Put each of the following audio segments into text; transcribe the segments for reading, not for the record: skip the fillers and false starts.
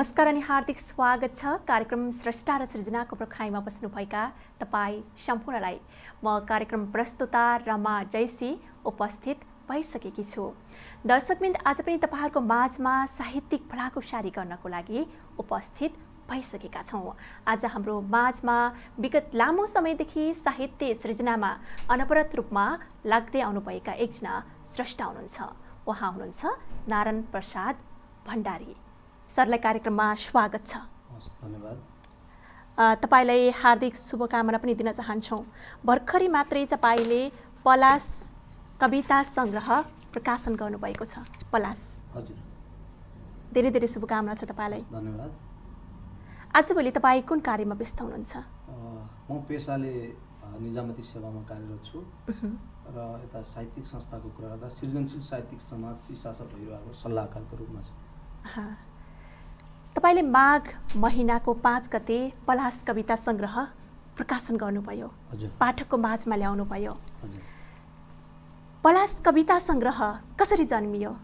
नमस्कार अनि हार्दिक स्वागत छ कार्यक्रम स्रष्टा र सृजनाको प्रखाइमा बस्नुभएका तपाईँ सम्पूर्णलाई म कार्यक्रम प्रस्तुता रमा जैसी उपस्थित भइसकेकी छु। दर्शकवृन्द, आज पनि तपाईहरुको माझमा साहित्यिक भलाकुसारी गर्नको लागि उपस्थित भइसकेका छौं। आज हाम्रो माझमा विगत लामो समयदेखि साहित्य सृजनामा अनवरत रूपमा लाग्दै आउनुभएका एकजना स्रष्टा हुनुहुन्छ। उहाँ हुनुहुन्छ नारायण प्रसाद भण्डारी। सरलाई कार्यक्रममा स्वागत छ। धन्यवाद। तपाईलाई हार्दिक शुभकामना पनि दिन चाहन्छौं। भर्खरै मात्रै तपाईले पलास कविता संग्रह प्रकाशन गर्नुभएको छ। पलास। हजुर। धेरै धेरै शुभकामना छ तपाईलाई। धन्यवाद। आजभोलि तपाई कुन कार्यमा व्यस्त हुनुहुन्छ? म पेशाले निजामती सेवामा कार्यरत छु र यता साहित्यिक संस्थाको कुरा गर्दा सृजनशील साहित्यिक समाज सिसासा भइरहेको सल्लाहकारको रूपमा छु। तपाईले माघ महिनाको 5 गते पलास कविता संग्रह प्रकाशन गर्नुभयो। हजुर। पाठकको माझमा ल्याउनु भयो। हजुर। पलास कविता संग्रह कसरी जन्मियो?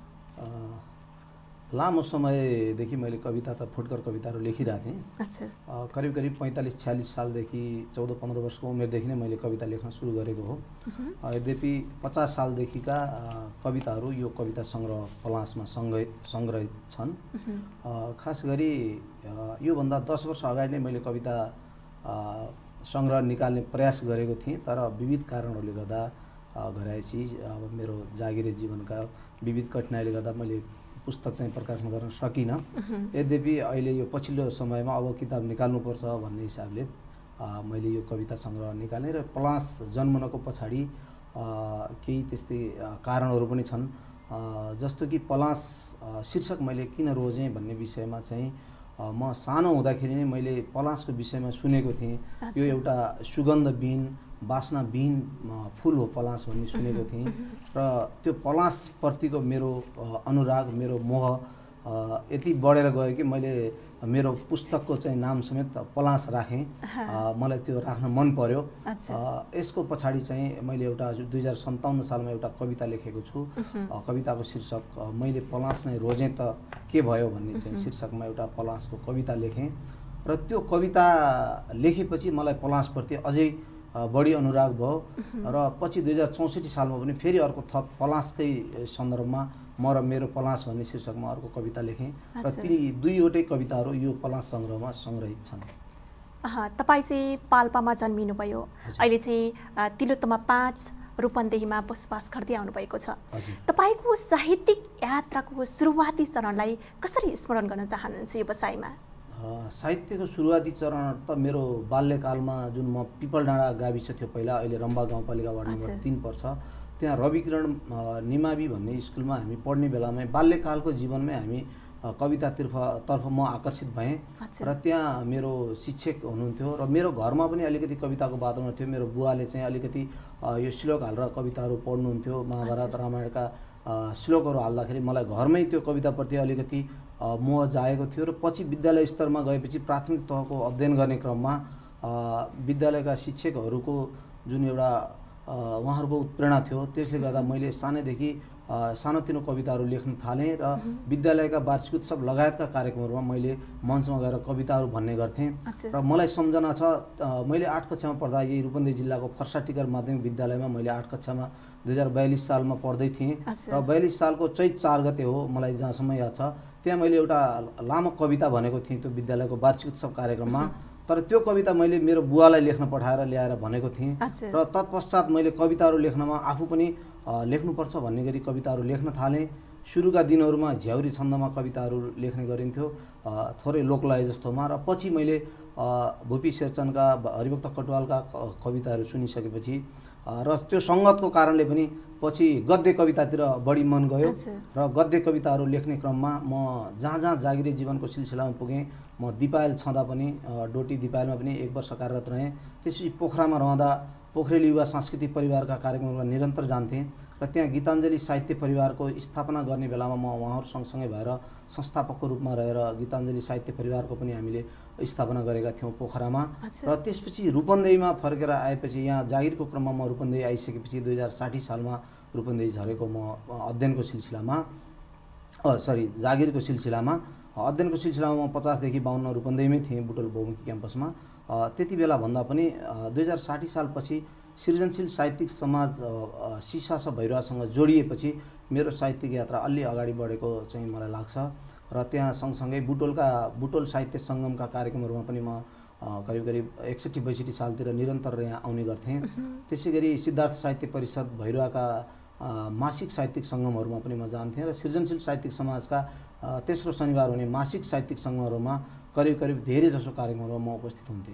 लामो समयदेखि मैले कविता त फुटकर कविताहरू लेखिरहेको थिएँ। अच्छा। करिब 45-46 सालदेखि 14-15 वर्षको उमेरदेखि नै मैले कविता लेख्न सुरु गरेको हो। यद्यपि 50 सालदेखिका कविताहरू यो कविता संग्रह पलासमा संग्रहित छन्। खास गरी योभन्दा 10 वर्ष अगाडि नै मैले कविता संग्रह निकाल्ने प्रयास गरेको थिएँ, तर विविध कारणहरूले गर्दा घरायसी अब मेरो जागिरे जीवनका विविध कठिनाइले गर्दा मैले पुस्तक चाहिँ प्रकाशन गर्न सकिनँ। यद्यपि अहिले यो पछिल्लो समयमा अब किताब निकाल्नुपर्छ भन्ने हिसाबले मैले यो कविता संग्रह निकालेँ र पलास जन्मनको पछाडि केही त्यस्तै कारणहरू पनि छन्। जस्तो कि पलास शीर्षक मैले किन रोजेँ भन्ने विषयमा चाहिँ म सानो हुँदाखेरि नै मैले पलासको विषयमा सुनेको थिएँ। यो एउटा सुगन्धविहीन वासनाविहीन फुल हो पलास भन्ने सुनेको थिएँ र त्यो पलासप्रतिको मेरो अनुराग, मेरो मोह यति बढेर गयो कि मैले मेरो पुस्तकको चाहिँ नाम समेत पलास राखेँ। मलाई त्यो राख्न मन पर्यो। यसको पछाडि चाहिँ मैले एउटा 2057 सालमा एउटा कविता लेखेको छु। कविताको शीर्षक मैले पलास नै रोजेँ त के भयो भन्ने चाहिँ शीर्षकमा एउटा पलासको कविता लेखेँ र त्यो कविता लेखेपछि मलाई पलासप्रति अझै बढी अनुराग भयो र पछि 2064 सालमा पनि फेरि अर्को थप पलासकै सन्दर्भमा म र मेरो पलास भन्ने शीर्षकमा अर्को कविता लेखेँ र ती दुईवटै कविताहरू यो पलास संग्रहमा संग्रहित छन्। तपाईँ चाहिँ पाल्पामा जन्मिनुभयो। अहिले चाहिँ तिलोत्तमा 5 रूपन्देहीमा बसोबास गर्दै आउनुभएको छ। तपाईको साहित्यिक यात्राको सुरुवाती चरणलाई कसरी स्मरण गर्न चाहनुहुन्छ यो बसाइमा? साहित्यको सुरुवाती चरण त मेरो बाल्यकालमा जुन म पिपलडाँडा गाविस थियो पहिला, अहिले रम्बा गाउँपालिका वार्ड नम्बर 3 पर्छ, त्यहाँ रविकिरण निमावि भन्ने स्कुलमा हामी पढ्ने बेलामा बाल्यकालको जीवनमै हामी कवितातर्फ म आकर्षित भएँ र त्यहाँ मेरो शिक्षक हुनुहुन्थ्यो र मेरो घरमा पनि अलिकति कविताको वातावरण थियो। मेरो बुवाले चाहिँ अलिकति यो श्लोक हालेर कविताहरू पढ्नुहुन्थ्यो। महाभारत रामायणका श्लोकहरू हाल्दाखेरि मलाई घरमै त्यो कविताप्रति अलिकति मोह जागेको थियो र पछि विद्यालय स्तरमा गएपछि प्राथमिक तहको अध्ययन गर्ने क्रममा विद्यालयका शिक्षकहरूको जुन एउटा उहाँहरूको उत्प्रेरणा थियो, त्यसले गर्दा मैले सानैदेखि सानोतिनो कविताहरू लेख्न थालेँ र विद्यालयका वार्षिक उत्सव लगायतका कार्यक्रमहरूमा मैले मञ्चमा गएर कविताहरू भन्ने गर्थेँ। र मलाई सम्झना छ मैले 8 कक्षामा पढ्दा यही रूपन्देही जिल्लाको फर्साटिकर माध्यमिक विद्यालयमा मैले 8 कक्षामा 2042 सालमा पढ्दै थिएँ र 42 सालको चैत 4 गते हो मलाई जहाँसम्म याद छ, त्यहाँ मैले एउटा लामो कविता भनेको थिएँ त्यो विद्यालयको वार्षिक उत्सव कार्यक्रममा। तर त्यो कविता मैले मेरो बुवालाई लेख्न पठाएर ल्याएर भनेको थिएँ र तत्पश्चात मैले कविताहरू लेख्नमा आफू पनि लेख्नुपर्छ भन्ने गरी कविताहरू लेख्न थालेँ। सुरुका दिनहरूमा झ्याउरी छन्दमा कविताहरू लेख्ने गरिन्थ्यो, थोरै लोकलय जस्तोमा, र पछि मैले भूपी शेरचनका, हरिभक्त कटुवालका कविताहरू सुनिसकेपछि र त्यो सङ्गतको कारणले पनि पछि गद्य कवितातिर बढी मन गयो र गद्य कविताहरू लेख्ने क्रममा म जहाँ जहाँ जागिरे जीवनको सिलसिलामा पुगेँ। म दिपायल छँदा पनि डोटी दिपायलमा पनि 1 वर्ष कार्यरत रहेँ। त्यसपछि पोखरामा रहँदा पोखरेली युवा सांस्कृतिक परिवारका कार्यक्रमहरूमा निरन्तर जान्थेँ र त्यहाँ गीताञ्जली साहित्य परिवारको स्थापना गर्ने बेलामा म उहाँहरू सँगसँगै भएर संस्थापकको रूपमा रहेर गीताञ्जली साहित्य परिवारको पनि हामीले स्थापना गरेका थियौँ पोखरामा। र त्यसपछि रूपन्देहीमा फर्केर आएपछि यहाँ जागिरको क्रममा म रूपन्देही आइसकेपछि 2060 सालमा रूपन्देही झरेको म अध्ययनको सिलसिलामा जागिरको सिलसिलामा अध्ययनको सिलसिलामा म 50 देखि 52 रूपन्देहीमै थिएँ बुटोल बहुमुखी क्याम्पसमा। त्यति बेला भन्दा पनि 2060 सालपछि सृजनशील साहित्यिक समाज सिसास भैरवासँग जोडिएपछि मेरो साहित्यिक यात्रा अलि अगाडि बढेको चाहिँ मलाई लाग्छ। र त्यहाँ सँगसँगै बुटोल साहित्य सङ्गमका कार्यक्रमहरूमा पनि म करिब 61-62 सालतिर निरन्तर यहाँ आउने गर्थेँ। त्यसै गरी सिद्धार्थ साहित्य परिषद भैरवाका मासिक साहित्यिक सङ्गमहरूमा पनि म जान्थेँ र सृजनशील साहित्यिक समाजका तेस्रो शनिबार हुने मासिक साहित्यिक सङ्गमहरूमा करिब धेरै जसो कार्यक्रमहरूमा म उपस्थित हुन्थेँ।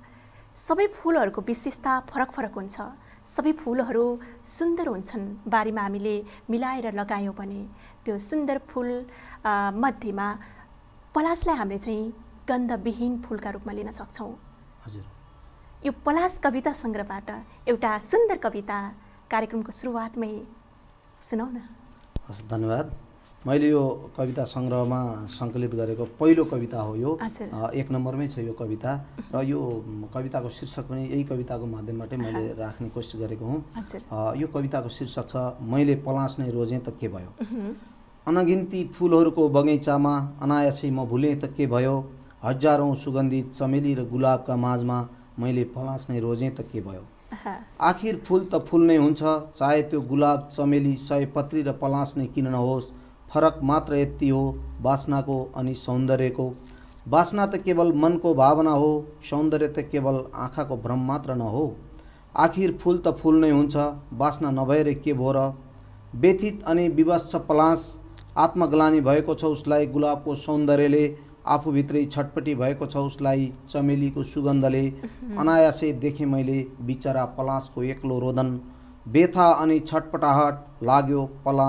सबै फुलहरूको विशेषता फरक फरक हुन्छ, सबै फुलहरू सुन्दर हुन्छन्। बारीमा हामीले मिलाएर लगायौँ भने त्यो सुन्दर फुल मध्येमा पलासलाई हामीले चाहिँ गन्धविहीन फुलका रूपमा लिन सक्छौँ। हजुर, यो पलास कविता सङ्ग्रहबाट एउटा सुन्दर कविता कार्यक्रमको सुरुवातमै सुनाउन। हस्, धन्यवाद। मैले यो कविता सङ्ग्रहमा सङ्कलित गरेको पहिलो कविता हो यो। 1 नम्बरमै छ यो कविता र यो कविताको शीर्षक पनि यही कविताको माध्यमबाटै मैले राख्ने कोसिस गरेको हुँ। यो कविताको शीर्षक छ मैले पलास नै रोजेँ त के भयो। अनगिन्ती फुलहरूको बगैँचामा अनायासै म भुलेँ त के भयो। हजारौँ सुगन्धित चमेली र गुलाबका माझमा मैले पलास नै रोजेँ त के भयो। आखिर फुल त फुल नै हुन्छ, चाहे त्यो गुलाब चमेली सयपत्री र पलास नै किन नहोस्। फरक मात्र यति हो वासनाको अनि सौन्दर्यको। वासना त केवल मनको भावना हो, सौन्दर्य त केवल आँखाको भ्रम मात्र नहो। आखिर फुल त फुल नै हुन्छ, वासना नभएर के भो र। व्यथित अनि विवश छ पलास, आत्मग्लानी भएको छ उसलाई गुलाबको सौन्दर्यले। आफूभित्रै छटपटी भएको छ उसलाई चमेलीको सुगन्धले। अनायासै देखेँ मैले बिचरा पलासको एक्लो रोदन। व्यथा अनि छटपटाहट लाग्यो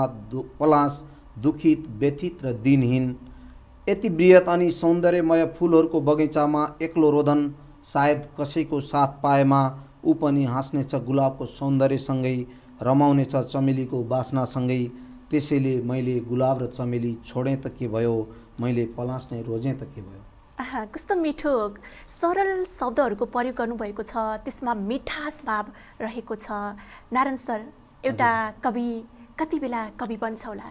पलास दुखित व्यथित र दिनहीन। यति बृहत अनि सौन्दर्यमय फुलहरूको बगैँचामा एक्लो रोदन। सायद कसैको साथ पाएमा ऊ पनि हाँस्नेछ गुलाबको सौन्दर्यसँगै, रमाउनेछ चमेलीको वासनासँगै। त्यसैले मैले गुलाब र चमेली छोडेँ त के भयो, मैले पलास नै रोजेँ त के भयो। कस्तो मिठो सरल शब्दहरूको प्रयोग गर्नुभएको छ, त्यसमा मिठास भाव रहेको छ। नारायण सर, एउटा कवि कति बेला कवि बन्छ होला?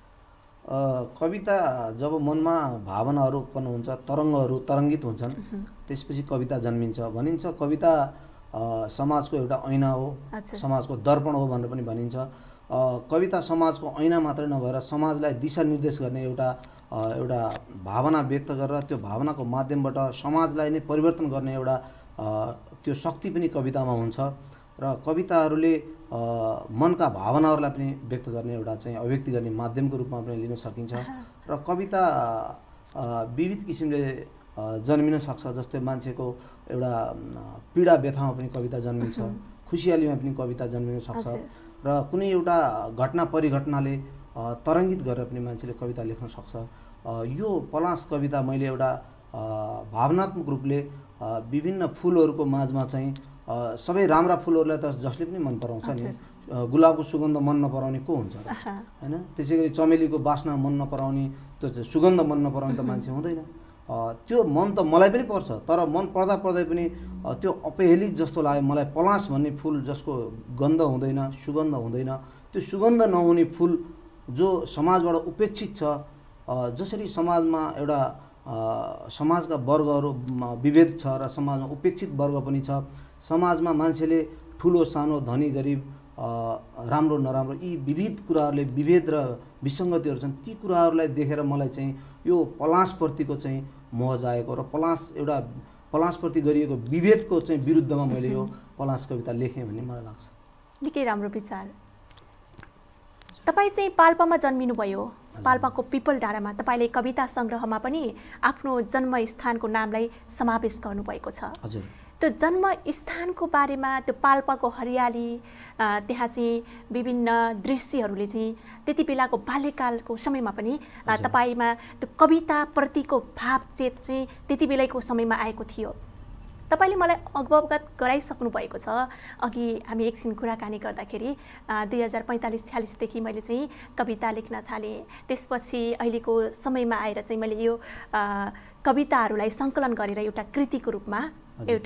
कविता जब मनमा भावनाहरू उत्पन्न हुन्छ, तरङ्गहरू तरङ्गित हुन्छन्, त्यसपछि कविता जन्मिन्छ। भनिन्छ कविता समाजको एउटा ऐना हो, समाजको दर्पण हो भनेर पनि भनिन्छ। कविता समाजको ऐना मात्रै नभएर समाजलाई दिशानिर्देश गर्ने एउटा भावना व्यक्त गरेर त्यो भावनाको माध्यमबाट समाजलाई नै परिवर्तन गर्ने एउटा त्यो शक्ति पनि कवितामा हुन्छ। र कविताहरूले मनका भावनाहरूलाई पनि व्यक्त गर्ने एउटा चाहिँ अभिव्यक्ति गर्ने माध्यमको रूपमा पनि लिन सकिन्छ। र कविता विविध किसिमले जन्मिन सक्छ। जस्तै मान्छेको एउटा पीडा व्यथामा पनि कविता जन्मिन्छ, खुसियालीमा पनि कविता जन्मिन सक्छ। र कुनै एउटा घटना परिघटनाले तरङ्गित गरेर पनि मान्छेले कविता लेख्न सक्छ। यो पलास कविता मैले एउटा भावनात्मक रूपले विभिन्न फुलहरूको माझमा चाहिँ सबै राम्रा फुलहरूलाई त जसले पनि मन पराउँछ नि। गुलाबको सुगन्ध मन नपराउने को हुन्छ र, हैन? त्यसै गरी चमेलीको वासना मन नपराउने, त्यो सुगन्ध मन नपराउने त मान्छे हुँदैन। त्यो मन त मलाई पनि पर्छ, तर मन पर्दा पनि त्यो अपहेलित जस्तो लाग्यो मलाई। पलास भन्ने फुल जसको गन्ध हुँदैन, सुगन्ध हुँदैन, त्यो सुगन्ध नहुने फुल जो समाजबाट उपेक्षित छ। जसरी समाजमा एउटा समाजका वर्गहरू विभेद छ र समाजमा उपेक्षित वर्ग पनि छ। समाजमा मान्छेले ठुलो सानो धनी गरिब राम्रो नराम्रो यी विविध कुराहरूले विभेद र विसङ्गतिहरू छन्। ती कुराहरूलाई देखेर मलाई चाहिँ यो पलासप्रतिको चाहिँ मोह जागेको र पलासप्रति गरिएको विभेदको चाहिँ विरुद्धमा मैले यो पलास कविता लेखेँ भन्ने मलाई लाग्छ। निकै राम्रो विचार। तपाईँ चाहिँ पाल्पामा जन्मिनुभयो, पाल्पाको पिपल डाँडामा। तपाईँले कविता सङ्ग्रहमा पनि आफ्नो जन्मस्थानको नामलाई समावेश गर्नुभएको छ। हजुर। त्यो जन्मस्थानको बारेमा, त्यो पाल्पाको हरियाली, त्यहाँ चाहिँ विभिन्न दृश्यहरूले चाहिँ त्यति बेलाको बाल्यकालको समयमा पनि तपाईँमा त्यो कविताप्रतिको भावचेत चाहिँ त्यति बेलाको समयमा आएको थियो। तपाईँले मलाई अवगत गराइसक्नु भएको छ। अघि हामी एकछिन कुराकानी गर्दाखेरि 2045-46देखि मैले चाहिँ कविता लेख्न थालेँ। त्यसपछि अहिलेको समयमा आएर चाहिँ मैले यो कविताहरूलाई सङ्कलन गरेर एउटा कृतिको रूपमा एउटा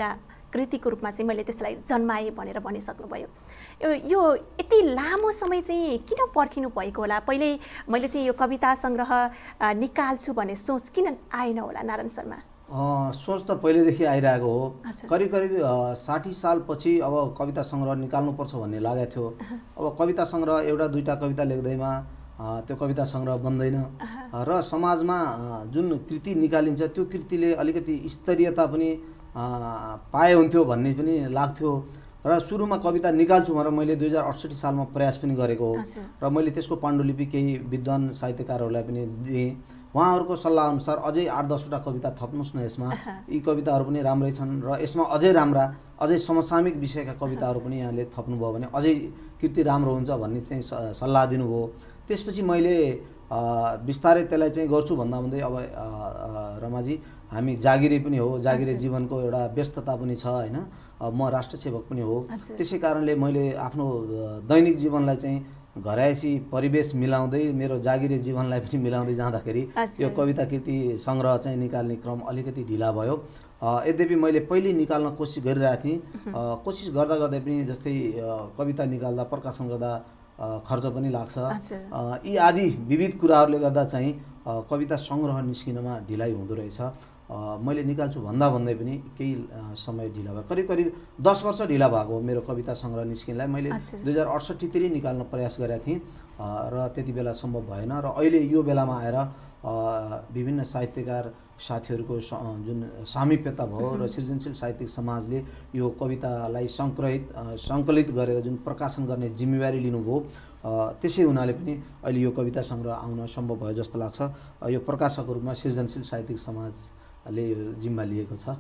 कृतिको रूपमा चाहिँ मैले त्यसलाई जन्माएँ भनेर भनिसक्नुभयो। यो यति लामो समय चाहिँ किन पर्खिनु भएको होला? पहिले मैले चाहिँ यो कविता सङ्ग्रह निकाल्छु भन्ने सोच किन आएन होला नारायण शर्मा? सोच त पहिलेदेखि आइरहेको हो। करिब करिब 60 सालपछि अब कविता सङ्ग्रह निकाल्नुपर्छ भन्ने लागेको थियो। अब कविता सङ्ग्रह एउटा दुईवटा कविता लेख्दैमा त्यो कविता सङ्ग्रह बन्दैन र समाजमा जुन कृति निकालिन्छ त्यो कृतिले अलिकति स्तरीयता पनि पाए हुन्थ्यो भन्ने पनि लाग्थ्यो र सुरुमा कविता निकाल्छु भनेर मैले 2068 सालमा प्रयास पनि गरेको हो र मैले त्यसको पाण्डुलिपि केही विद्वान साहित्यकारहरूलाई पनि दिएँ। उहाँहरूको सल्लाह अनुसार अझै 8-10 वटा कविता थप्नुहोस् न यसमा, यी कविताहरू पनि राम्रै छन् र यसमा अझै राम्रा अझै समसामयिक विषयका कविताहरू पनि यहाँले थप्नुभयो भने अझै कृति राम्रो हुन्छ भन्ने चाहिँ सल्लाह दिनुभयो। त्यसपछि मैले बिस्तारै त्यसलाई चाहिँ गर्छु भन्दा भन्दै अब रमाजी हामी जागिरे पनि हो, जागिरे जीवनको एउटा व्यस्तता पनि छ हैन, म राष्ट्रसेवक पनि हो। त्यसै कारणले मैले आफ्नो दैनिक जीवनलाई चाहिँ घरायसी परिवेश मिलाउँदै मेरो जागिरे जीवनलाई पनि मिलाउँदै जाँदाखेरि यो कविता कृति सङ्ग्रह चाहिँ निकाल्ने क्रम अलिकति ढिला भयो। यद्यपि मैले पहिले निकाल्न कोसिस गरिरहेको थिएँ। कोसिस गर्दा गर्दै पनि जस्तै कविता निकाल्दा प्रकाशन गर्दा खर्च पनि लाग्छ। यी आदि विविध कुराहरूले गर्दा चाहिँ कविता सङ्ग्रह निस्किनमा ढिलाइ हुँदो रहेछ। मैले निकाल्छु भन्दा भन्दै पनि केही समय ढिला भयो। करिब करिब 10 वर्ष ढिला भएको हो मेरो कविता सङ्ग्रह निस्किनलाई। मैले 2068 तिर निकाल्न प्रयास गरेको थिएँ र त्यति बेला सम्भव भएन र अहिले यो बेलामा आएर विभिन्न साहित्यकार साथीहरूको जुन सामिप्यता भयो र सृजनशील साहित्यिक समाजले यो कवितालाई सङ्कलित गरेर जुन प्रकाशन गर्ने जिम्मेवारी लिनुभयो, त्यसै हुनाले पनि अहिले यो कविता सङ्ग्रह आउन सम्भव भयो जस्तो लाग्छ। यो प्रकाशकको रूपमा सृजनशील साहित्यिक समाजले यो जिम्मा लिएको छ।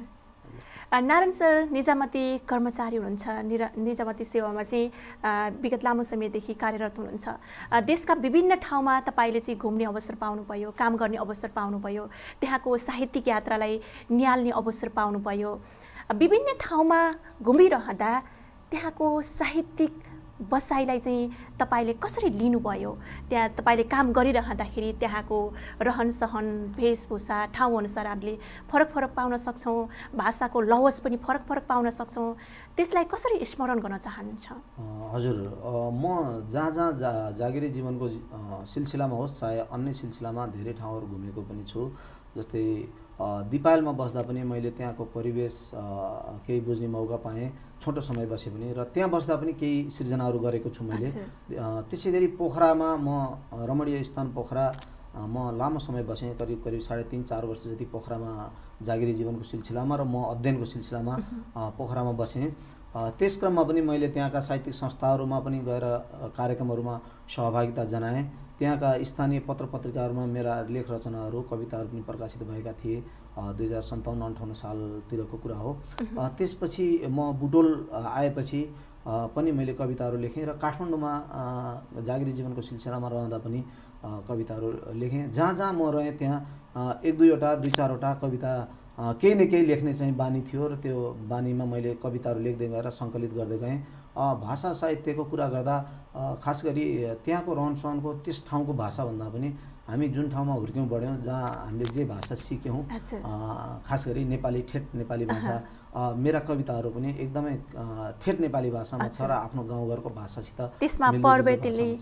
नारायण सर निजामती कर्मचारी हुनुहुन्छ, निजामती सेवामा चाहिँ विगत लामो समयदेखि कार्यरत हुनुहुन्छ। देशका विभिन्न ठाउँमा तपाईँले चाहिँ घुम्ने अवसर पाउनुभयो, काम गर्ने अवसर पाउनुभयो, त्यहाँको साहित्यिक यात्रालाई निहाल्ने अवसर पाउनुभयो। विभिन्न ठाउँमा घुमिरहँदा त्यहाँको साहित्यिक बसाइलाई चाहिँ तपाईँले कसरी लिनुभयो? त्यहाँ तपाईँले काम गरिरहँदाखेरि त्यहाँको रहनसहन, वेशभूषा, ठाउँअनुसार हामीले फरक फरक पाउन सक्छौँ, भाषाको लवज पनि फरक फरक पाउन सक्छौँ। त्यसलाई कसरी स्मरण गर्न चाहनुहुन्छ? हजुर, म जहाँ जहाँ जागिरे जीवनको सिलसिलामा होस् चाहे अन्य सिलसिलामा धेरै ठाउँहरू घुमेको पनि छु। जस्तै दिपायलमा बस्दा पनि मैले त्यहाँको परिवेश केही बुझ्ने मौका पाएँ, छोटो समय बसे पनि, र त्यहाँ बस्दा पनि केही सृजनाहरू गरेको छु मैले। त्यसै गरी पोखरामा म रमणीय स्थान पोखरा म लामो समय बसेँ, करिब 3.5-4 वर्ष जति पोखरामा जागिरे जीवनको सिलसिलामा र म अध्ययनको सिलसिलामा पोखरामा बसेँ। त्यस क्रममा पनि मैले त्यहाँका साहित्यिक संस्थाहरूमा पनि गएर कार्यक्रमहरूमा सहभागिता जनाएँ। त्यहाँका स्थानीय पत्र पत्रिकाहरूमा मेरा लेख रचनाहरू, कविताहरू पनि प्रकाशित भएका थिए। 2057-58 सालतिरको कुरा हो। त्यसपछि म बुटोल आएपछि पनि मैले कविताहरू लेखेँ र काठमाडौँमा जागिरे जीवनको सिलसिलामा रहँदा पनि कविताहरू लेखेँ। जहाँ जहाँ म रहेँ त्यहाँ 1-2वटा 2-4वटा कविता केही न केही लेख्ने चाहिँ बानी थियो र त्यो बानीमा मैले कविताहरू लेख्दै गएर सङ्कलित गर्दै गएँ। भाषा साहित्यको कुरा गर्दा खास गरी त्यहाँको रहनसहनको त्यस ठाउँको भाषा भन्दा पनि हामी जुन ठाउँमा हुर्क्यौँ बढ्यौँ, जहाँ हामीले जे भाषा सिक्यौँ, खास गरी नेपाली, ठेट नेपाली भाषा, मेरा कविताहरू पनि एकदमै ठेट नेपाली भाषामा छ र आफ्नो गाउँघरको भाषासित त्यसमा पर्वतीले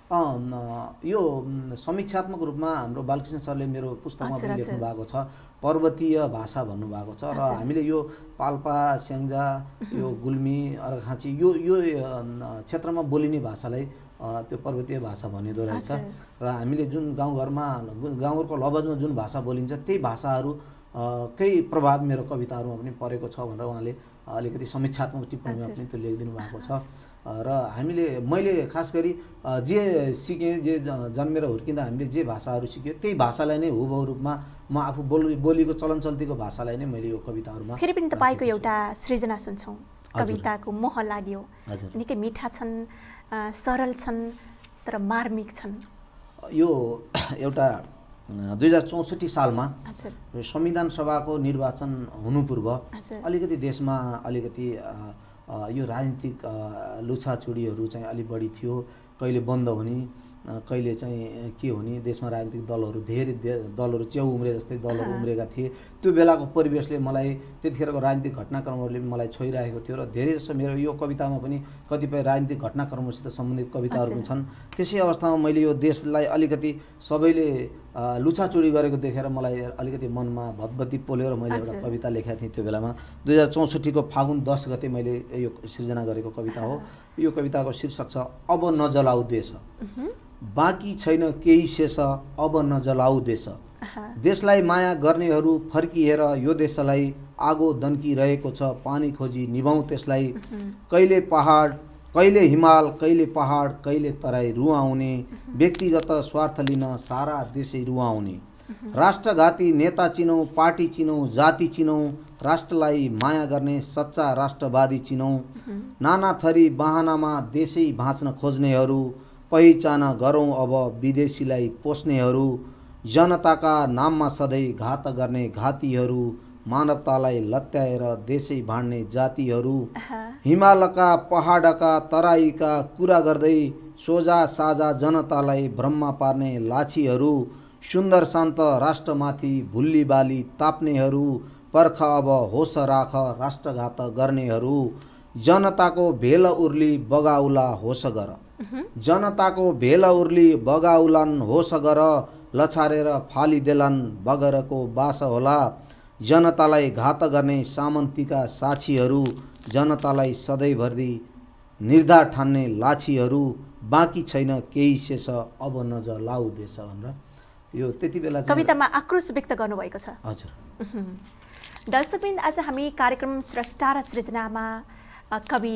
यो समीक्षात्मक रूपमा हाम्रो बालकृष्ण सरले मेरो पुस्तकमा पनि लेख्नु भएको छ, पर्वतीय भाषा भन्नुभएको छ। र हामीले यो पाल्पा, स्याङ्जा, यो गुल्मी, अर्घाखाँची यो क्षेत्रमा बोलिने भाषालाई त्यो पर्वतीय भाषा भनिँदो रहेछ। र हामीले जुन गाउँघरको लवजमा जुन भाषा बोलिन्छ त्यही भाषाहरू केही प्रभाव मेरो कविताहरूमा पनि परेको छ भनेर उहाँले अलिकति समीक्षात्मक टिप्पणीमा पनि त्यो लेखिदिनु भएको छ। र मैले खास गरी जे सिकेँ, जे जन्मेर हुर्किँदा हामीले जे भाषाहरू सिक्यो त्यही भाषालाई नै हुबहु रूपमा म आफू बोलीको चलनचल्तीको भाषालाई नै मैले यो कविताहरूमा। फेरि पनि तपाईँको एउटा सृजना सुन्छौँ, कविताको मोह लाग्यो, निकै मिठा छन्, सरल छन्, तर मार्मिक छन्। यो एउटा 2064 सालमा संविधान सभाको निर्वाचन हुनु पूर्व अलिकति देशमा अलिकति यो राजनीतिक लुछाचुडीहरू चाहिँ अलि बढी थियो। कहिले बन्द हुने, कहिले चाहिँ के हुने, देशमा राजनीतिक दलहरू धेरै दलहरू च्याउ उम्रे जस्तै दलहरू उम्रेका थिए। त्यो बेलाको परिवेशले मलाई, त्यतिखेरको राजनीतिक घटनाक्रमहरूले मलाई छोइरहेको थियो र धेरै जसो मेरो यो कवितामा पनि कतिपय राजनीतिक घटनाक्रमसित सम्बन्धित कविताहरू पनि छन्। त्यसै अवस्थामा मैले यो देशलाई अलिकति सबैले लुछाचुडी गरेको देखेर मलाई अलिकति मनमा भतभती पोल्यो र मैले एउटा कविता लेखेको थिएँ त्यो बेलामा। 2064 को फागुन 10 गते मैले यो सिर्जना गरेको कविता हो। यो कविताको शीर्षक छ अब नजलाऊ देश। बाँकी छैन केही शेष, अब नजलाऊ देश। देशलाई माया गर्नेहरू फर्किएर यो देशलाई आगो दन्किरहेको छ, पानी खोजी निभाउँ त्यसलाई। कहिले पहाड, कहिले हिमाल, कहिले पहाड, कहिले तराई रुवाउने, व्यक्तिगत स्वार्थ लिन सारा देशै रुवाउने। राष्ट्रघाती नेता चिनौँ, पार्टी चिनौँ, जाति चिनौँ, राष्ट्रलाई माया गर्ने सच्चा राष्ट्रवादी चिनौँ। नाना थरी बहानामा देशै भाँच्न खोज्नेहरू, पहिचान गरौँ अब विदेशीलाई पोस्नेहरू। जनताका नाममा सधैँ घात गर्ने घातीहरू, मानवतालाई लत्याएर देशै भाँड्ने जातिहरू। हिमालका पहाडका तराईका कुरा गर्दै सोझा साझा जनतालाई भ्रममा पार्ने लाछीहरू। सुन्दर शान्त राष्ट्रमाथि भुल्ली बाली ताप्नेहरू, पर्ख अब होस राख राष्ट्रघात गर्नेहरू। जनताको भेल उर्ली बगाउला होस गर, जनताको भेल उर्ली बगाउलान् होस गर। लछारेर फालिदेलान् बगरको बास होला। जनतालाई घात गर्ने सामन्तीका साक्षीहरू, जनतालाई सधैँभरि निर्धार ठान्ने लाछीहरू। बाँकी छैन केही शेष, अब नजलाऊ देश भनेर यो त्यति बेला कवितामा आक्रोश व्यक्त गर्नुभएको छ। हजुर। दर्शकवृन्द, आज हामी कार्यक्रम स्रष्टा र सृजनामा कवि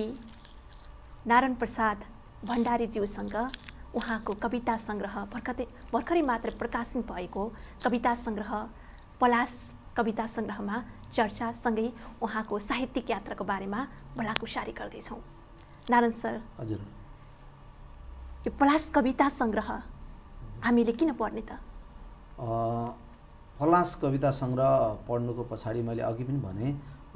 नारायण प्रसाद भण्डारीज्यूसँग उहाँको कविता सङ्ग्रह भर्खरै मात्र प्रकाशन भएको कविता सङ्ग्रह पलास कविता सङ्ग्रहमा चर्चासँगै उहाँको साहित्यिक यात्राको बारेमा भलाकुसारी गर्दैछौँ। नारायण सर, हजुर, यो पलास कविता सङ्ग्रह हामीले किन पढ्ने त? पलास कविता सङ्ग्रह पढ्नुको पछाडि मैले अघि पनि भने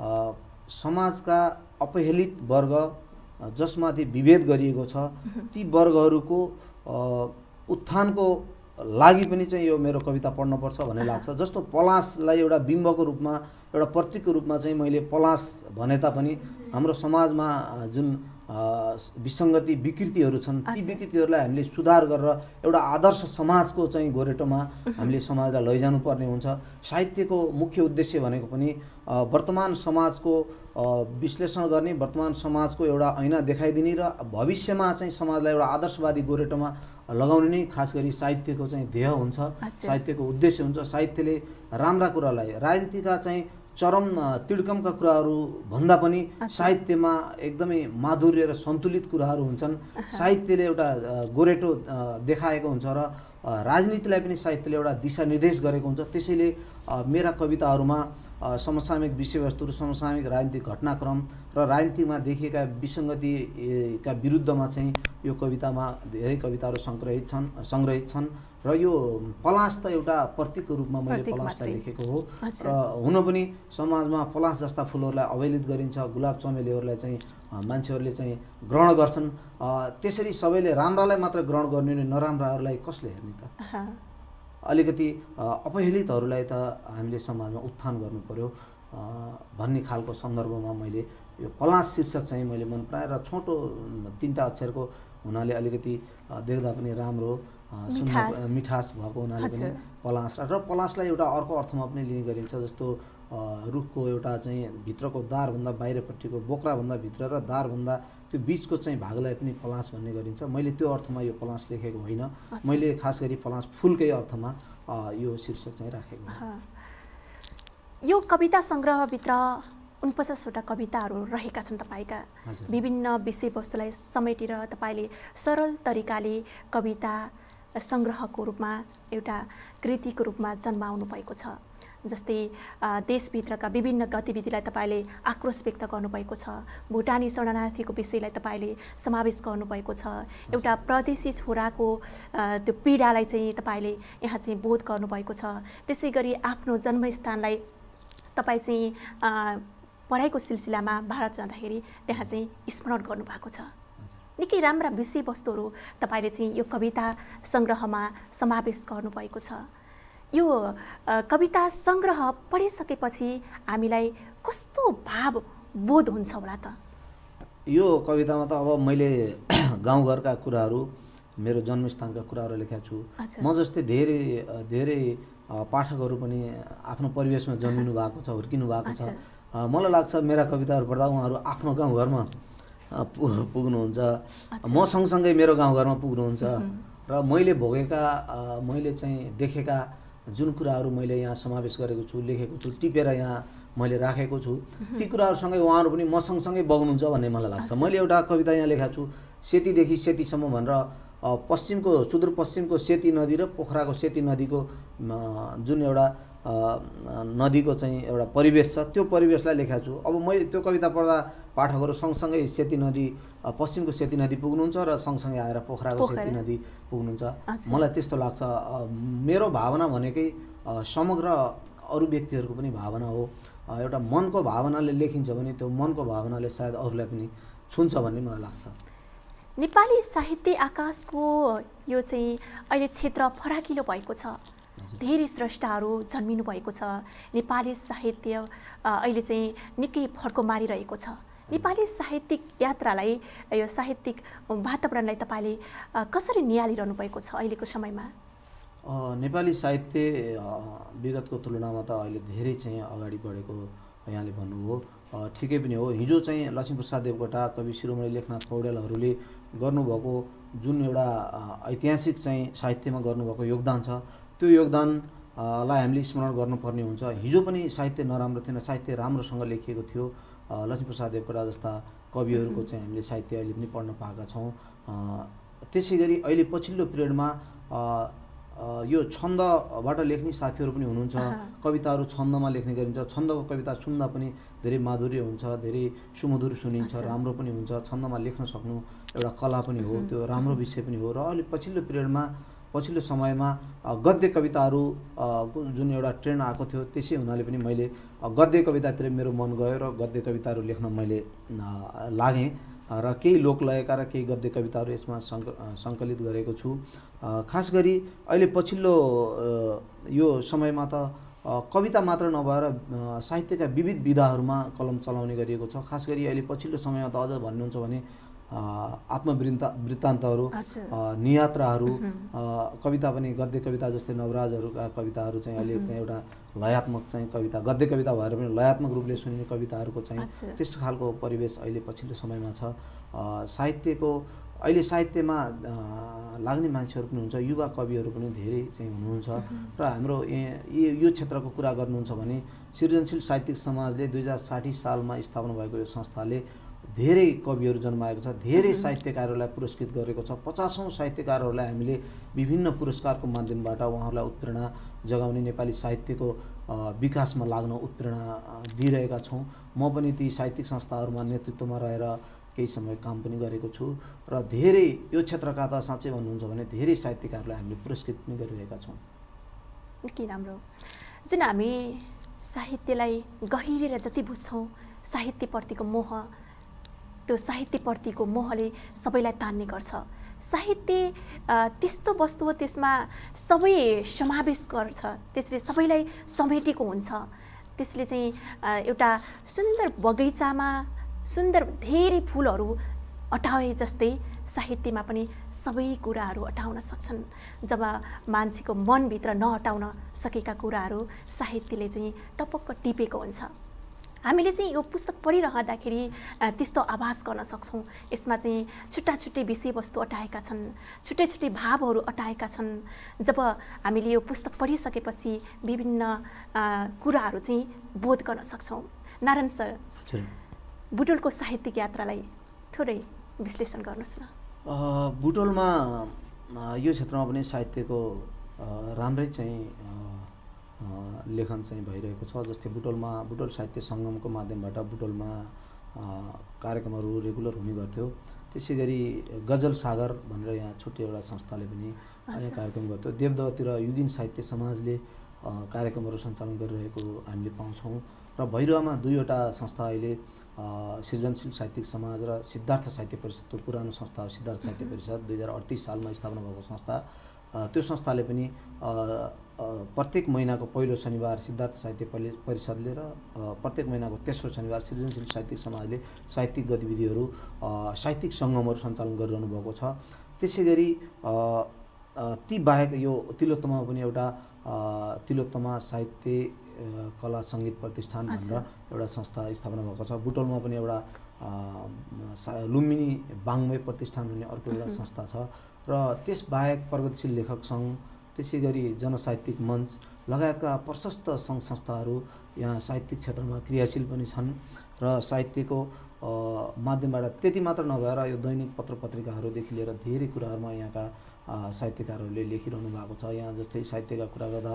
समाजका अपहेलित वर्ग जसमाथि विभेद गरिएको छ ती वर्गहरूको उत्थानको लागि पनि चाहिँ यो मेरो कविता पढ्नुपर्छ भन्ने लाग्छ। जस्तो पलासलाई एउटा बिम्बको रूपमा, एउटा प्रतीकको रूपमा चाहिँ मैले पलास भने तापनि हाम्रो समाजमा जुन विसङ्गति विकृतिहरू छन् ती विकृतिहरूलाई हामीले सुधार गरेर एउटा आदर्श समाजको चाहिँ गोरेटोमा हामीले समाजलाई लैजानुपर्ने हुन्छ। साहित्यको मुख्य उद्देश्य भनेको पनि वर्तमान समाजको विश्लेषण गर्ने, वर्तमान समाजको एउटा ऐना देखाइदिने र भविष्यमा चाहिँ समाजलाई एउटा आदर्शवादी गोरेटोमा लगाउने नै खास गरी साहित्यको चाहिँ ध्येय हुन्छ, साहित्यको उद्देश्य हुन्छ। साहित्यले राम्रा कुरालाई, राजनीतिका चाहिँ चरम तिड्कमका कुराहरू भन्दा पनि साहित्यमा एकदमै माधुर्य र सन्तुलित कुराहरू हुन्छन्। साहित्यले एउटा गोरेटो देखाएको हुन्छ र राजनीतिलाई पनि साहित्यले एउटा दिशानिर्देश गरेको हुन्छ। त्यसैले मेरा कविताहरूमा समसामयिक विषयवस्तुहरू, समसामयिक राजनीतिक घटनाक्रम र राजनीतिमा देखिएका विसङ्गतिका विरुद्धमा चाहिँ यो कवितामा धेरै कविताहरू सङ्ग्रहित छन् र यो पलास त एउटा प्रतीकको रूपमा मैले पलासलाई लेखेको हो। र हुन पनि समाजमा पलास जस्ता फुलहरूलाई अवहेलित गरिन्छ, गुलाब चमेलीहरूलाई चाहिँ मान्छेहरूले चाहिँ ग्रहण गर्छन्। त्यसरी सबैले राम्रालाई मात्र ग्रहण गर्ने, नराम्राहरूलाई कसले हेर्ने त? अलिकति अपहेलितहरूलाई त हामीले समाजमा उत्थान गर्नु पर्यो भन्ने खालको सन्दर्भमा मैले यो पलास शीर्षक चाहिँ मैले मन पराएँ र छोटो 3टा अक्षरको हुनाले अलिकति देख्दा पनि राम्रो, मिठास भएको हुनाले पनि पलास र पलासलाई एउटा अर्को अर्थमा पनि लिने गरिन्छ। जस्तो रुखको एउटा चाहिँ भित्रको दारभन्दा बाहिरपट्टिको, बोक्राभन्दा भित्र र दारभन्दा त्यो बिचको चाहिँ भागलाई पनि पलास भन्ने गरिन्छ। मैले त्यो अर्थमा यो पलास लेखेको होइन, मैले खास गरी पलास फुलकै अर्थमा यो शीर्षक चाहिँ राखेको हो। यो कविता सङ्ग्रहभित्र 49वटा कविताहरू रहेका छन् तपाईँका। विभिन्न विषयवस्तुलाई समेटेर तपाईँले सरल तरिकाले कविता सङ्ग्रहको रूपमा, एउटा कृतिको रूपमा जन्माउनु भएको छ। जस्तै देशभित्रका विभिन्न गतिविधिलाई तपाईँले आक्रोश व्यक्त गर्नुभएको छ, भुटानी शरणार्थीको विषयलाई तपाईँले समावेश गर्नुभएको छ, एउटा परदेशी छोराको त्यो पीडालाई चाहिँ तपाईँले यहाँ चाहिँ बोध गर्नुभएको छ। त्यसै गरी आफ्नो जन्मस्थानलाई तपाईँ चाहिँ पढाइको सिलसिलामा भारत जाँदाखेरि त्यहाँ चाहिँ स्मरण गर्नुभएको छ। निकै राम्रा विषयवस्तुहरू तपाईँले चाहिँ यो कविता सङ्ग्रहमा समावेश गर्नुभएको छ। यो कविता सङ्ग्रह पढिसकेपछि हामीलाई कस्तो भाव बोध हुन्छ होला त? यो कवितामा त अब मैले गाउँघरका कुराहरू, मेरो जन्मस्थानका कुराहरू लेखेको छु। म जस्तै धेरै पाठकहरू पनि आफ्नो परिवेशमा जन्मिनु भएको छ, हुर्किनु भएको छ। मलाई लाग्छ मेरा कविताहरू पढ्दा उहाँहरू आफ्नो गाउँघरमा पुग्नुहुन्छ, म सँगसँगै मेरो गाउँघरमा पुग्नुहुन्छ र मैले भोगेका, मैले चाहिँ देखेका जुन कुराहरू मैले यहाँ समावेश गरेको छु, लेखेको छु, टिपेर यहाँ मैले राखेको छु, ती कुराहरूसँगै उहाँहरू पनि म सँगसँगै बग्नुहुन्छ भन्ने मलाई लाग्छ। मैले एउटा कविता यहाँ लेखेको छु, सेतीदेखि सेतीसम्म भनेर पश्चिमको, सुदूरपश्चिमको सेती नदी र पोखराको सेती नदीको जुन एउटा नदीको चाहिँ एउटा परिवेश छ, त्यो परिवेशलाई लेखेको छु। अब मैले त्यो कविता पढ्दा पाठकहरू सँगसँगै सेती नदी, पश्चिमको सेती नदी पुग्नुहुन्छ र सँगसँगै आएर पोखराको सेती नदी पुग्नुहुन्छ। मलाई त्यस्तो लाग्छ। मेरो भावना भनेकै समग्र अरू व्यक्तिहरूको पनि भावना हो। एउटा मनको भावनाले लेखिन्छ भने त्यो मनको भावनाले सायद अरूलाई पनि छुन्छ भन्ने मलाई लाग्छ। नेपाली साहित्य आकाशको यो चाहिँ अहिले क्षेत्र फराकिलो भएको छ, धेरै स्रष्टाहरू जन्मिनु भएको छ। नेपाली साहित्य अहिले चाहिँ निकै फड्को मारिरहेको छ। नेपाली साहित्यिक यात्रालाई, यो साहित्यिक वातावरणलाई तपाईँले कसरी निहालिरहनु भएको छ अहिलेको समयमा? नेपाली साहित्य विगतको तुलनामा त अहिले धेरै चाहिँ अगाडि बढेको यहाँले भन्नुभयो, ठिकै पनि हो। हिजो चाहिँ लक्ष्मीप्रसाद देवकोटा, कवि शिरोमणि लेखनाथ पौड्यालहरूले गर्नुभएको जुन एउटा ऐतिहासिक चाहिँ साहित्यमा गर्नुभएको योगदान छ, त्यो योगदानलाई हामीले स्मरण गर्नुपर्ने हुन्छ। हिजो पनि साहित्य नराम्रो थिएन, साहित्य राम्रोसँग लेखिएको थियो। लक्ष्मीप्रसाद देवकोटा जस्ता कविहरूको चाहिँ हामीले साहित्य अहिले पनि पढ्न पाएका छौँ। त्यसै गरी अहिले पछिल्लो पिरियडमा यो छन्दबाट लेख्ने साथीहरू पनि हुनुहुन्छ। कविताहरू छन्दमा लेख्ने गरिन्छ। छन्दको कविता सुन्दा पनि धेरै माधुर्य हुन्छ, धेरै सुमधुर सुनिन्छ, राम्रो पनि हुन्छ। छन्दमा लेख्न सक्नु एउटा कला पनि हो, त्यो राम्रो विषय पनि हो। र अहिले पछिल्लो पिरियडमा, पछिल्लो समयमा गद्य कविताहरू को जुन एउटा ट्रेन्ड आएको थियो, त्यसै हुनाले पनि मैले गद्य कवितातिर मेरो मन गयो र गद्य कविताहरू लेख्न मैले लागेँ र केही लोकलयका र केही गद्य कविताहरू यसमा सङ्कलित गरेको छु। खास गरी अहिले पछिल्लो यो समयमा त कविता मात्र नभएर साहित्यका विविध विधाहरूमा कलम चलाउने गरिएको छ। खास गरी अहिले पछिल्लो समयमा त अझ भन्नुहुन्छ भने आत्मवृत्तान्तहरू, नियात्राहरू, कविता पनि गद्य कविता जस्तै नवराजहरूका कविताहरू चाहिँ अहिले चाहिँ एउटा लयात्मक चाहिँ कविता, गद्य कविता भएर पनि लयात्मक रूपले सुनिने कविताहरूको चाहिँ त्यस्तो खालको परिवेश अहिले पछिल्लो समयमा छ। साहित्यको अहिले साहित्यमा लाग्ने मान्छेहरू पनि हुन्छ, युवा कविहरू पनि धेरै चाहिँ हुनुहुन्छ। र हाम्रो यो क्षेत्रको कुरा गर्नुहुन्छ भने सृजनशील साहित्यिक समाजले 2060 सालमा स्थापना भएको यो संस्थाले धेरै कविहरू जन्माएको छ, धेरै साहित्यकारहरूलाई पुरस्कृत गरेको छ। 50औं साहित्यकारहरूलाई हामीले विभिन्न पुरस्कारको माध्यमबाट उहाँहरूलाई उत्प्रेरणा जगाउने, नेपाली साहित्यको विकासमा लाग्न उत्प्रेरणा दिइरहेका छौँ। म पनि ती साहित्यिक संस्थाहरूमा नेतृत्वमा रहेर केही समय काम पनि गरेको छु र धेरै यो क्षेत्रका त साँच्चै भन्नुहुन्छ भने धेरै साहित्यकारहरूलाई हामीले पुरस्कृत पनि गरिरहेका छौँ। के राम्रो। जुन हामी साहित्यलाई गहिरेर जति बुझ्छौँ, साहित्यप्रतिको मोह, त्यो साहित्यप्रतिको मोहले सबैलाई तान्ने गर्छ। साहित्य त्यस्तो वस्तु हो, त्यसमा सबै समावेश गर्छ, त्यसले सबैलाई समेटेको हुन्छ। त्यसले चाहिँ एउटा सुन्दर बगैँचामा सुन्दर धेरै फुलहरू अटाए जस्तै साहित्यमा पनि सबै कुराहरू अटाउन सक्छन्। जब मान्छेको मनभित्र नअटाउन सकेका कुराहरू साहित्यले चाहिँ टपक्क टिपेको हुन्छ। हामीले चाहिँ यो पुस्तक पढिरहँदाखेरि त्यस्तो आभास गर्न सक्छौँ। यसमा चाहिँ छुट्टा छुट्टै विषयवस्तु अटाएका छन्, छुट्टै छुट्टै भावहरू अटाएका छन्। जब हामीले यो पुस्तक पढिसकेपछि विभिन्न कुराहरू चाहिँ बोध गर्न सक्छौँ। नारायण सर, बुटोलको साहित्यिक यात्रालाई थोरै विश्लेषण गर्नुहोस् न। बुटोलमा यो क्षेत्रमा पनि साहित्यको राम्रै चाहिँ लेखन चाहिँ भइरहेको छ। जस्तै बुटोलमा बुटोल साहित्य सङ्गमको माध्यमबाट बुटोलमा कार्यक्रमहरू रेगुलर हुने गर्थ्यो। त्यसै गरी गजल सागर भनेर यहाँ छुट्टै एउटा संस्थाले पनि कार्यक्रम गर्थ्यो। देवदहतिर युगिन साहित्य समाजले कार्यक्रमहरू सञ्चालन गरिरहेको हामीले पाउँछौँ। र भैरवामा 2वटा संस्था अहिले सृजनशील साहित्यिक समाज र सिद्धार्थ साहित्य परिषद, पुरानो संस्था हो सिद्धार्थ साहित्य परिषद, 2038 सालमा स्थापना भएको संस्था। त्यो संस्थाले पनि प्रत्येक महिनाको पहिलो शनिबार सिद्धार्थ साहित्य परिषदले र प्रत्येक महिनाको तेस्रो शनिबार सृजनशील साहित्यिक समाजले साहित्यिक गतिविधिहरू, साहित्यिक सङ्गमहरू सञ्चालन गरिरहनु भएको छ। त्यसै गरी ती बाहेक यो तिलोत्तमामा पनि एउटा तिलोत्तमा साहित्य कला सङ्गीत प्रतिष्ठान भनेर एउटा संस्था स्थापना भएको छ। बुटोलमा पनि एउटा लुम्बिनी बाङ्मय प्रतिष्ठान भन्ने अर्को एउटा संस्था छ। र त्यसबाहेक प्रगतिशील लेखक सङ्घ, त्यसै गरी जनसाहित्यिक मञ्च लगायतका प्रशस्त सङ्घ संस्थाहरू यहाँ साहित्यिक क्षेत्रमा क्रियाशील पनि छन्। र साहित्यको माध्यमबाट त्यति मात्र नभएर यो दैनिक पत्र पत्रिकाहरूदेखि लिएर धेरै कुराहरूमा यहाँका साहित्यकारहरूले लेखिरहनु भएको छ। यहाँ जस्तै साहित्यका कुरा गर्दा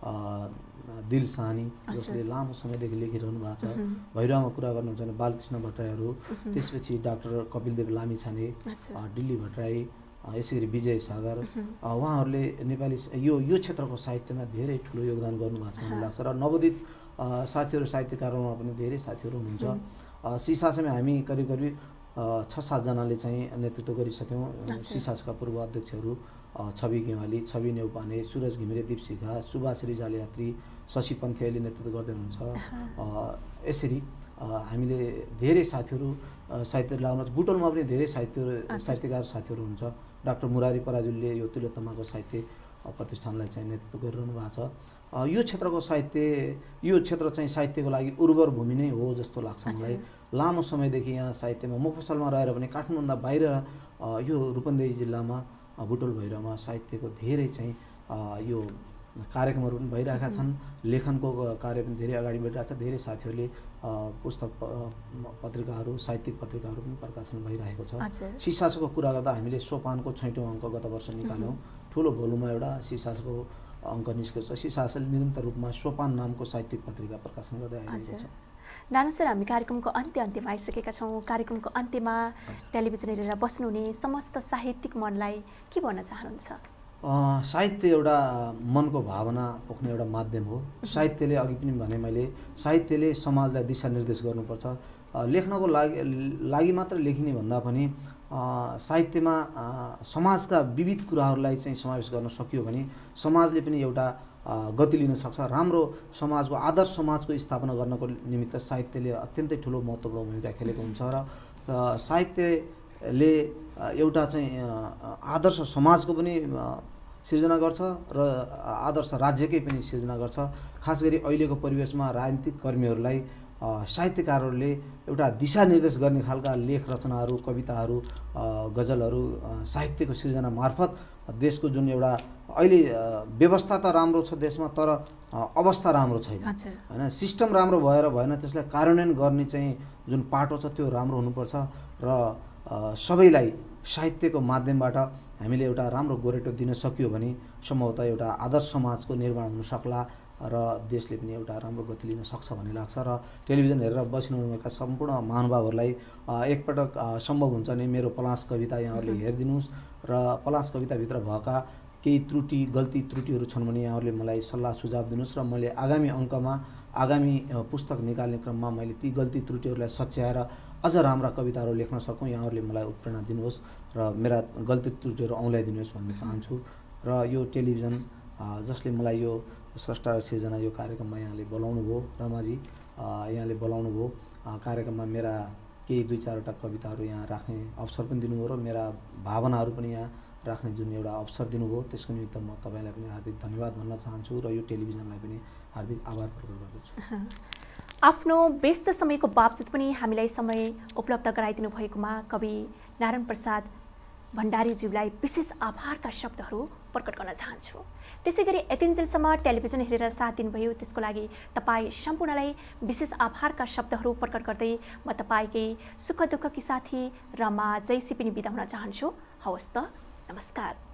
दिल साहनी जसले लामो समयदेखि लेखिरहनु भएको छ। भैरवामा कुरा गर्नुहुन्छ भने बालकृष्ण भट्टराईहरू, त्यसपछि डाक्टर कपिलदेव लामिछाने, डिल्ली भट्टराई, यसै गरी विजय सागर, उहाँहरूले नेपाली यो क्षेत्रको साहित्यमा धेरै ठुलो योगदान गर्नुभएको छ भन्ने लाग्छ। र नवोदित साथीहरू साहित्यकारमा पनि धेरै साथीहरू हुनुहुन्छ। सिसासमा हामी करिब 6-7 जनाले चाहिँ नेतृत्व गरिसक्यौँ। सिसासका पूर्व अध्यक्षहरू छवि गेवाली, छवि नेउपाने, सुरज घिमिरे, दीपशिखा, सुभाष रिजाल यात्री, शशि पन्थी अहिले नेतृत्व गर्दै हुनुहुन्छ। यसरी हामीले धेरै साथीहरू साहित्य लगाउनु। बुटोलमा पनि धेरै साहित्यकार साथीहरू हुन्छ। डाक्टर मुरारी पराजुलीले यो तिलोत्तमाको साहित्य प्रतिष्ठानलाई चाहिँ नेतृत्व गरिरहनु भएको छ। यो क्षेत्रको साहित्य, यो क्षेत्र चाहिँ साहित्यको लागि उर्वर भूमि नै हो जस्तो लाग्छ मलाई। लामो समयदेखि यहाँ साहित्यमा मफसलमा रहेर पनि काठमाडौँभन्दा बाहिर यो रूपन्देही जिल्लामा बुटोल भैरवमा साहित्यको धेरै चाहिँ यो कार्यक्रमहरू पनि भइरहेका छन्। लेखनको कार्य पनि धेरै अगाडि बढिरहेको छ। धेरै साथीहरूले पुस्तक पत्रिकाहरू, साहित्यिक पत्रिकाहरू पनि प्रकाशन भइरहेको छ। सिसासको कुरा गर्दा हामीले सोपानको 6औँ अङ्क गत वर्ष निकाल्यौँ। ठुलो भोलुमा एउटा सिसासको अङ्क निस्केको छ। सिसासले निरन्तर रूपमा सोपान नामको साहित्यिक पत्रिका प्रकाशन गर्दै आइरहेको छ। नानु सर, हामी कार्यक्रमको अन्त्यमा आइसकेका छौँ। कार्यक्रमको अन्त्यमा टेलिभिजन हेरेर बस्नुहुने समस्त साहित्यिक मनलाई के भन्न चाहनुहुन्छ? साहित्य एउटा मनको भावना पोख्ने एउटा माध्यम हो। साहित्यले, अघि पनि भने मैले, साहित्यले समाजलाई दिशानिर्देश गर्नुपर्छ। लेख्नको लागि मात्र लेखिने भन्दा पनि साहित्यमा समाजका विविध कुराहरूलाई चाहिँ समावेश गर्न सकियो भने समाजले पनि एउटा गति लिन सक्छ। राम्रो समाजको, आदर्श समाजको स्थापना गर्नको निमित्त साहित्यले अत्यन्तै ठुलो महत्त्वपूर्ण भूमिका खेलेको हुन्छ। र साहित्यले एउटा चाहिँ आदर्श समाजको पनि सिर्जना गर्छ र आदर्श राज्यकै पनि सिर्जना गर्छ। खास गरी अहिलेको परिवेशमा राजनीतिक कर्मीहरूलाई साहित्यकारहरूले एउटा दिशानिर्देश गर्ने खालका लेख रचनाहरू, कविताहरू, गजलहरू, साहित्यको सिर्जना मार्फत देशको जुन एउटा अहिले व्यवस्था त राम्रो छ देशमा, तर अवस्था राम्रो छैन हैन। सिस्टम राम्रो भएर भएन, त्यसलाई कार्यान्वयन गर्ने चाहिँ जुन पाटो छ त्यो राम्रो हुनुपर्छ। र सबैलाई साहित्यको माध्यमबाट हामीले एउटा राम्रो गोरेटो दिन सकियो भने सम्भवतः एउटा आदर्श समाजको निर्माण हुन सक्ला र देशले पनि एउटा राम्रो गति लिन सक्छ भन्ने लाग्छ। र टेलिभिजन हेरेर बस्नुभएका सम्पूर्ण महानुभावहरूलाई एकपटक सम्भव हुन्छ भने मेरो पलास कविता यहाँहरूले हेरिदिनुहोस् र पलास कविताभित्र भएका केही त्रुटि गल्ती त्रुटिहरू छन् भने यहाँहरूले मलाई सल्लाह सुझाव दिनुहोस् र मैले आगामी अङ्कमा, आगामी पुस्तक निकाल्ने क्रममा मैले ती गल्ती त्रुटिहरूलाई सच्याएर अझ राम्रा कविताहरू लेख्न सकौँ। यहाँहरूले मलाई उत्प्रेरणा दिनुहोस् र मेरा गल्ती त्रुटिहरू औँल्याइदिनुहोस् भन्न चाहन्छु। र यो टेलिभिजन जसले मलाई यो स्रष्टा सिर्जना यो कार्यक्रममा यहाँले बोलाउनु भयो, रमाजी यहाँले बोलाउनु भयो, कार्यक्रममा मेरा केही 2-4वटा कविताहरू यहाँ राख्ने अवसर पनि दिनुभयो र मेरा भावनाहरू पनि यहाँ राख्ने जुन एउटा अवसर दिनुभयो त्यसको निमित्त म तपाईँलाई पनि हार्दिक धन्यवाद भन्न चाहन्छु र यो टेलिभिजनलाई पनि हार्दिक आभार प्रकट गर्दछु। आफ्नो व्यस्त समयको बावजुद पनि हामीलाई समय उपलब्ध गराइदिनु भएकोमा कवि नारायण प्रसाद भण्डारीज्यूलाई विशेष आभारका शब्दहरू प्रकट गर्न चाहन्छु। त्यसै गरी यतिन्जेलसम्म टेलिभिजन हेरेर साथ दिनुभयो त्यसको लागि तपाईँ सम्पूर्णलाई विशेष आभारका शब्दहरू प्रकट गर्दै म तपाईँकै सुख दुःखकी साथी रमा जैसी पनि बिदा हुन चाहन्छु। हवस् त, नमस्कार।